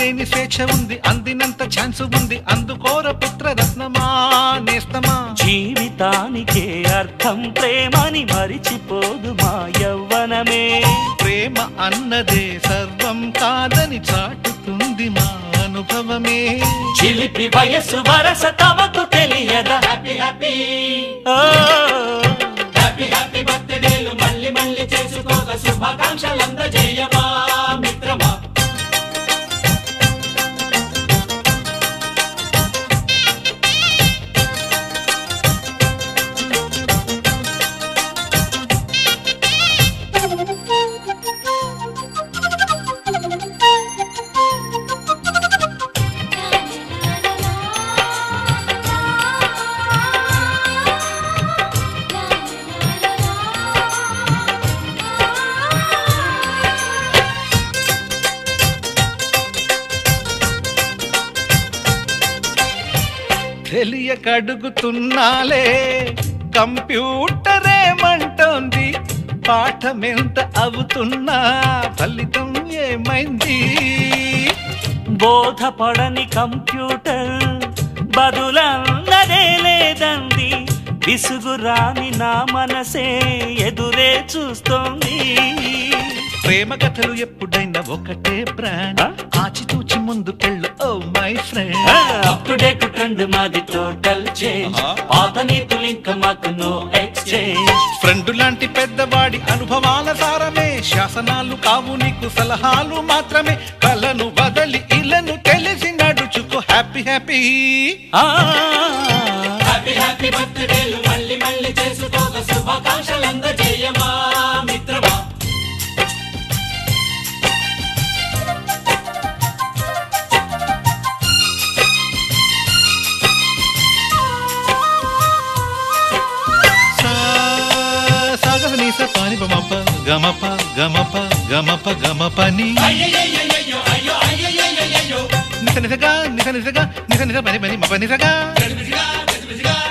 లేని స్వేచ్ఛ ఉంది, అందినంత ఛాన్స్ ఉంది, అందుకోర పుత్రరత్నమా నేస్తమా. జీవితానికే అర్థం ప్రేమని మరిచిపోదు మా యవ్వనమే. ప్రేమ అన్నదే సర్వం కాదని చాటుతుంది మా అనుభవమే. చిలిపి వయసు వరస తమకు తెలియదా. హ్యాపీ హ్యాపీ హ్యాపీ హ్యాపీ బర్త్డేలు మళ్ళీ మళ్ళీ చేసుకోక శుభాకాంక్షలందజేయమా మిత్రమా. తెలియక అడుగుతున్నాలే కంప్యూటరేమంటోంది, పాఠమెంత అవుతున్నా ఫలితం ఏమైంది. బోధపడని కంప్యూటర్ బదులన్నదే లేదండి, విసుగురాని నా మనసే ఎదురే చూస్తోంది. ప్రేమ కథలు ఎప్పుడైనా ఒకటే బ్రాండ్, ఆచితూచి ముందుకెళ్ళు oh my friend. Up to date trend మాది టోటల్ చేంజ్, పాత నీతులు ఇంకా మాకు నో ఎక్స్చేంజ్. ఫ్రెండ్ లాంటి పెద్దవాడి అనుభవాల సారమే, శాసనాలు కావు నీకు సలహాలు మాత్రమే. కలను వదలి ఇలను తెలిసి నడుచుకో హ్యాపీ హ్యాపీ హ్యాపీ హ్యాపీ బర్త్డేలు మళ్ళీ మళ్ళీ చేసుకోక శుభాకాంక్షలందజేయమా మిత్రమా. పాని బమప గమప గమప గమప గమపని నిస నిసగా నిస నిసగా నిస నిస పని పని మప నిసగా